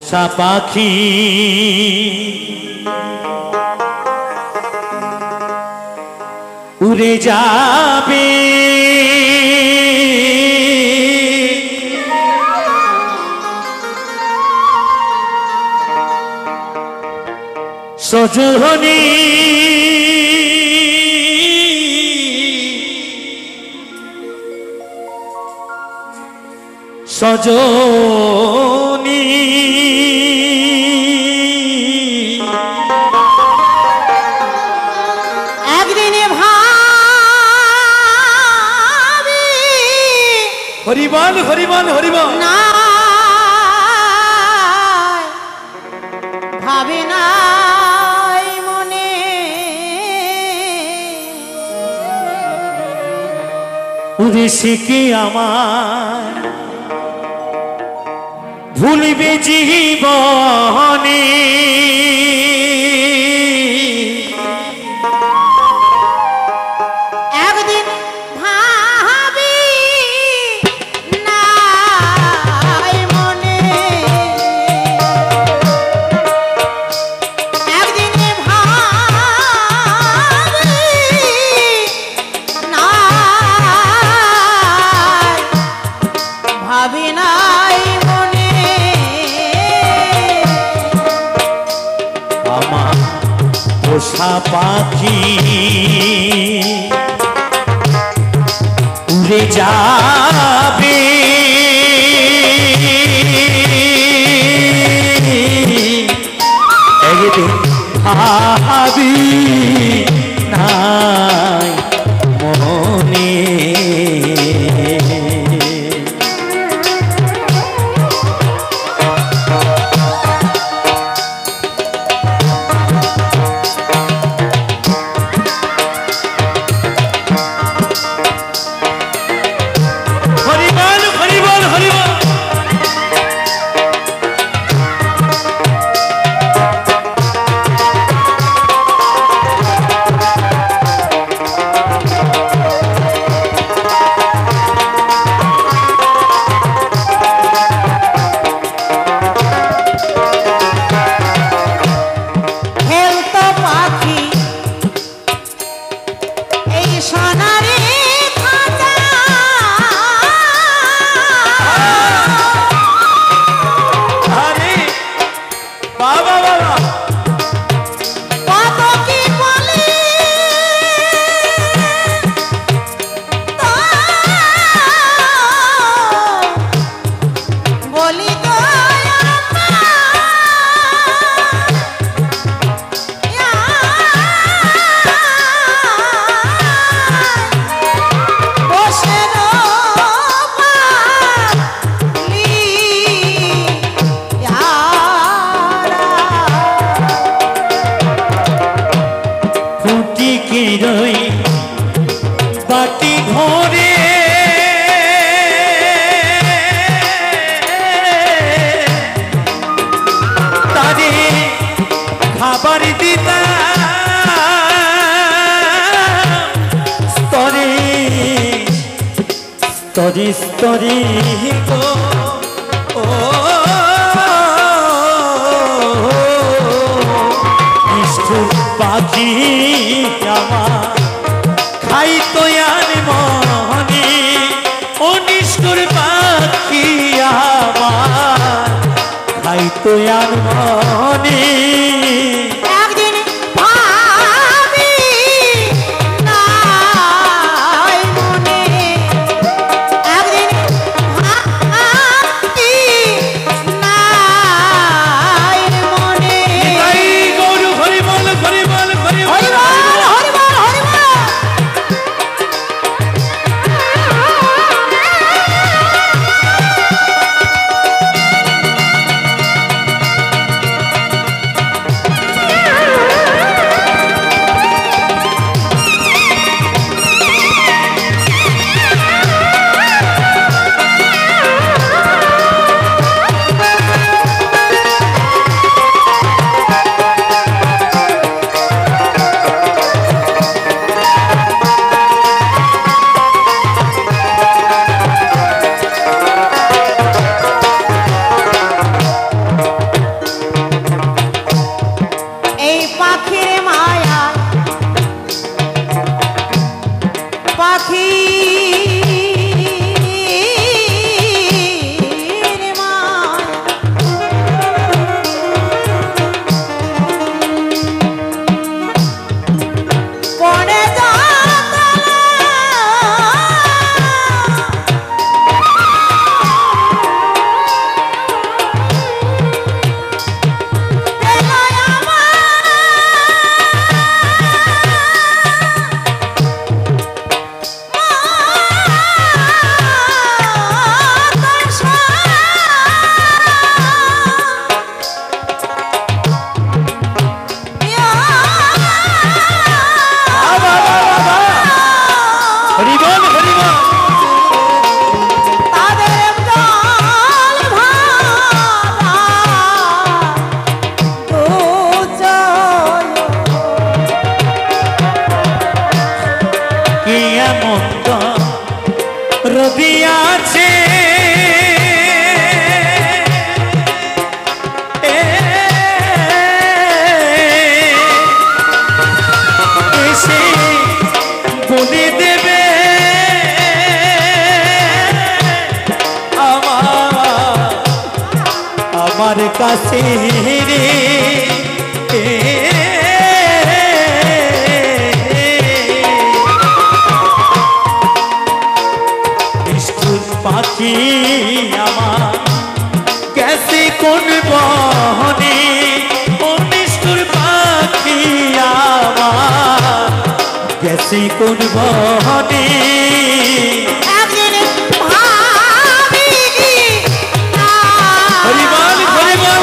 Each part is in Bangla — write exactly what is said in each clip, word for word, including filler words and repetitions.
সাপাখি উড়ে যাবে সজনী সজনী একদিনে ভাবি হরিবল হরিবল হরিবল না ভাবে না মনে উড়েছে কি আমার ভুলিবে জীবনে একদিন ভাবি না মনে একদিন ভাবি না ভাবি নাই মনে আমার পোষা পাখি উড়ে যাবে একদিন ভাবি নাই মনে খেলতো পাখি এই সোনারে খাঁচা আরে বাবা বাবা কত কি বলি তো বলি তো বসে ফুটি কি রই বাটি ঘরে তারে খাবার দিতাম স্তরে স্তরে স্তরে গো ও নিষ্ঠুর পাখি আমার খাই তো আর মনে ও নিষ্ঠুর পাখি আমার খাই তো আর মনে একদিন ভাবি নাই মনে একদিন ভাবি নাই মনে তাই গরু হরিবল হরিবল হরিবল হরিবল হরিবল হরিবল এমন রবিয়াছে এসে বলে দেবে আমার আমার কাছে রে পাখি আমার গেছে কোন বহনে ও নিষ্ঠুর পাখি আমার গেছে কোন বহনে হরিবল হরিবল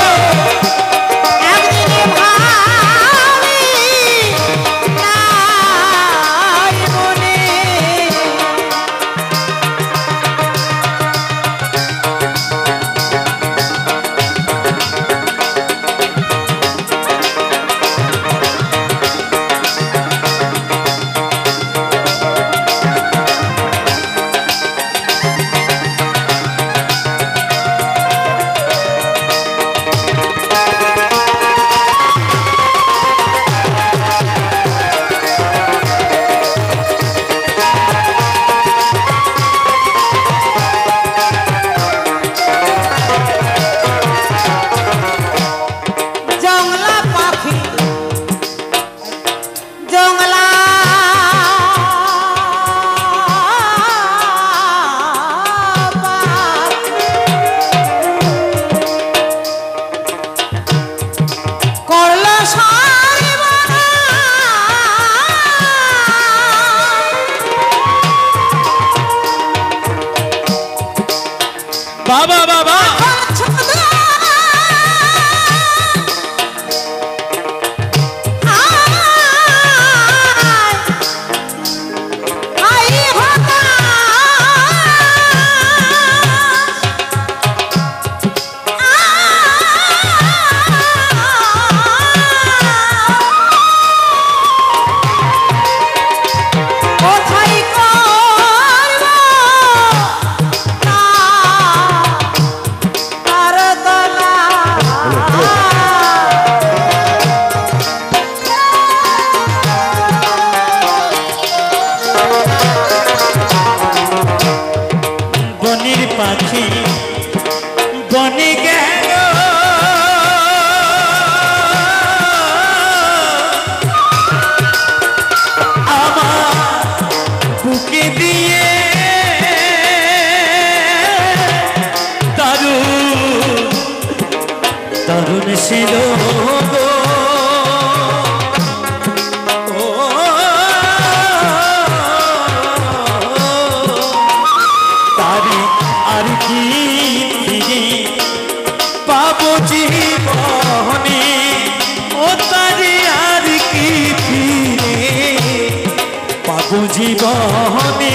বাবা বাবা পাখি বনে গেল আমার বুকে দিয়ে দারুণ দারুণ ছিল আর কি পাবো জীবনে ও তারি আর কি ফিরে পাবো জীবনে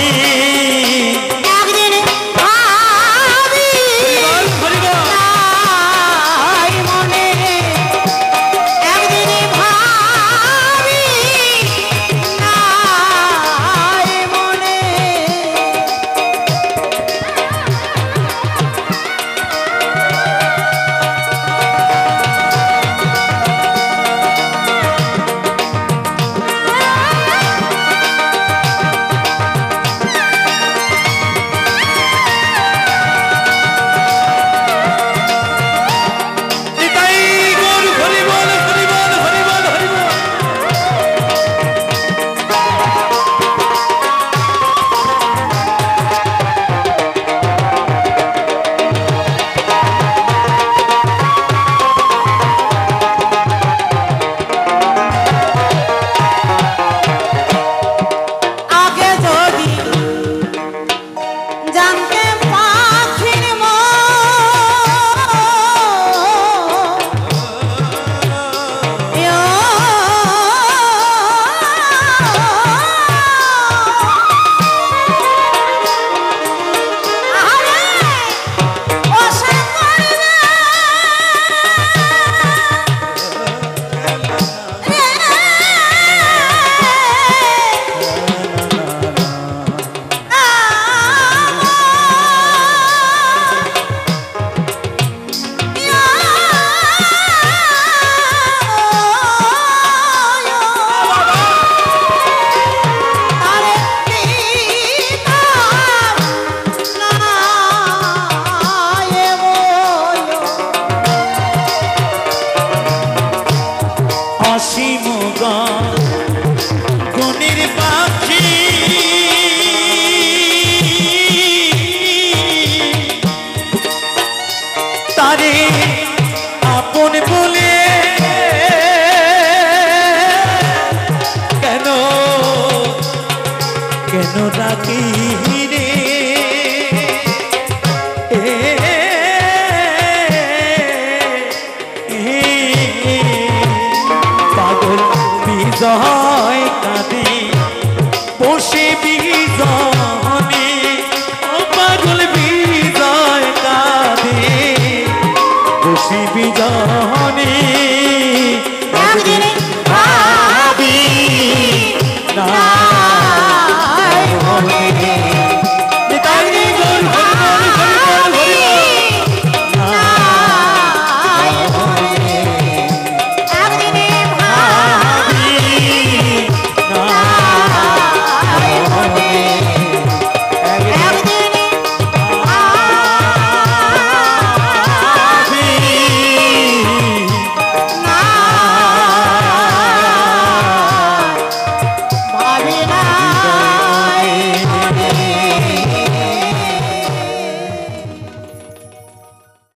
কেন ডাকি